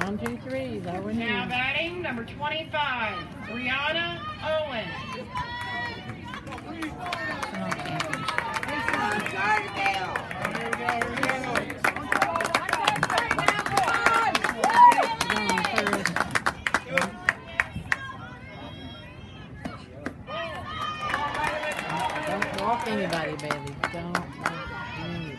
1, 2, 3. That one. Now batting number 25, Brianna Owen. Carterville. Here we go. Don't walk anybody, Bailey. Don't walk anybody.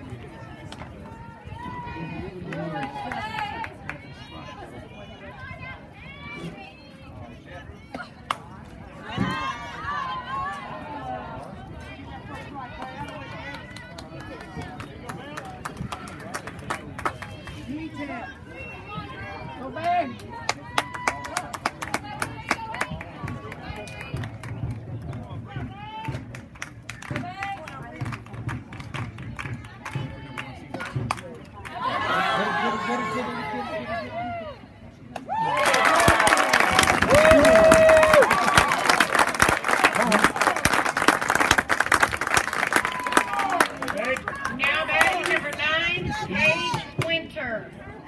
Go back. Now batting number 9, Paige Winter.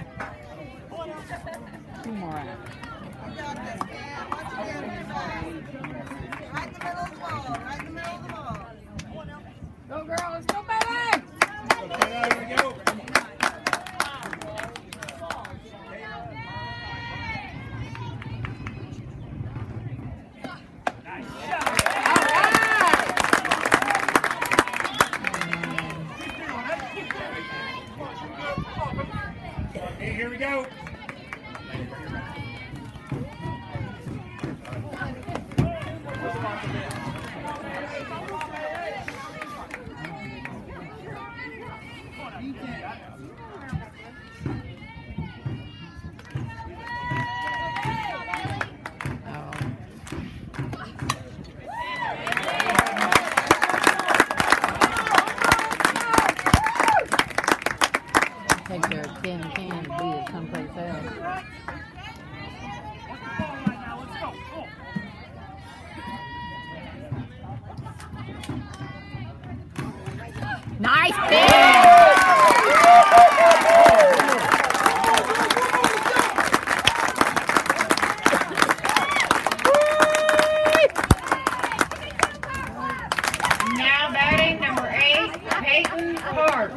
2 more out. Right in the middle of the ball. Right in the middle of the ball. Go girls, go baby! Here we go. Okay, here we go. Take their tin can and beat it someplace else. Nice pitch! Now batting number 8, Peyton Hart.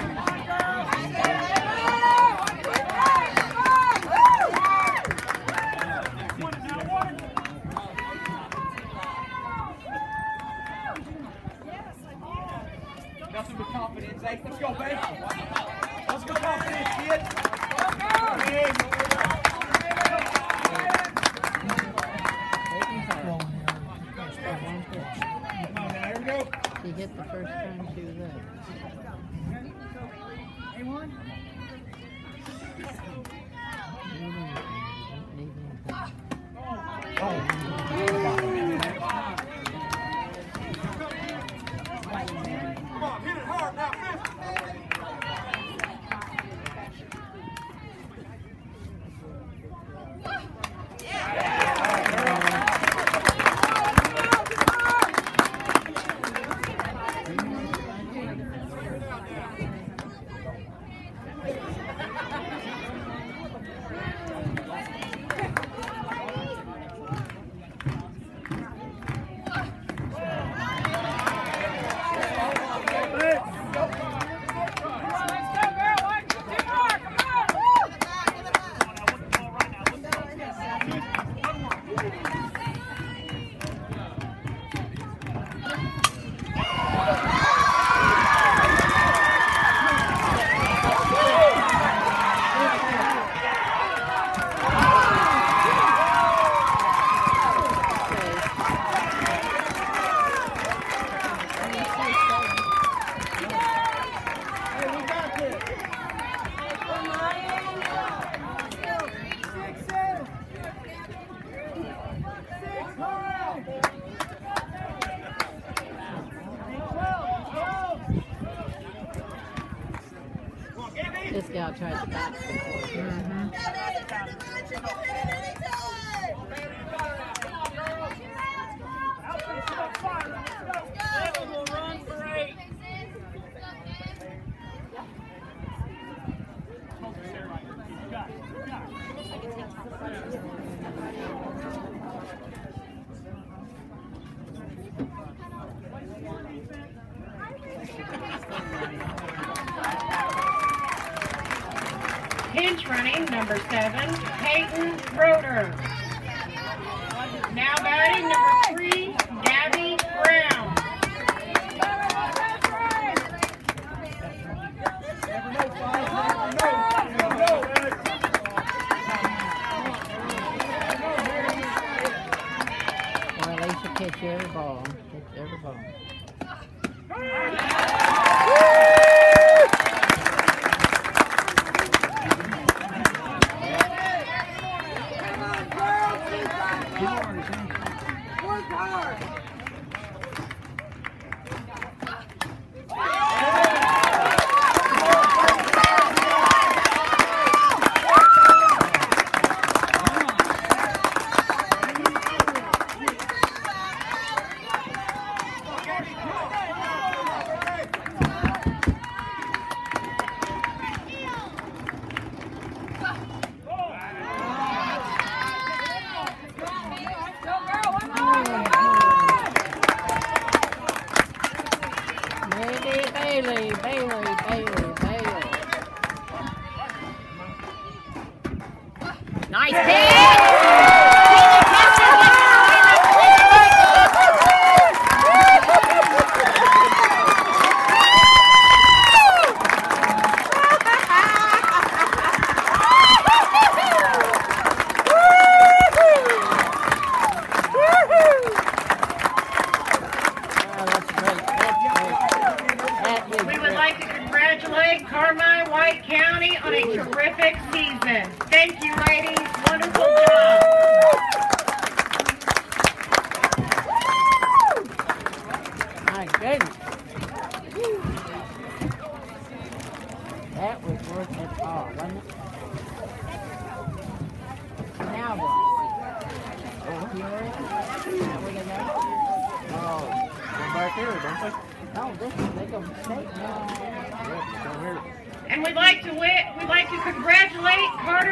Nothing but confidence, eh? Let's go, baby. Let's go, confidence, kid. Go, here we go. She hit the first time she was up. Anyone? Come on, hit it hard now, fifth. This gal tried to back Got it. running, number 7, Peyton Roeder. Now batting, number 3, Gabby Brown. Well, at least you catch every ball. Catch every ball. Work hard. Baleigh. Nice hit! We would like to congratulate Carmi White County on a terrific season. Thank you, ladies. Wonderful job. My goodness. That was worth it all, wasn't it? Now what? Oh, here it is. Now where they go? Oh, Come back here, don't they? no, this is, they go straight now. Yep, down here. And we'd like to congratulate Carter.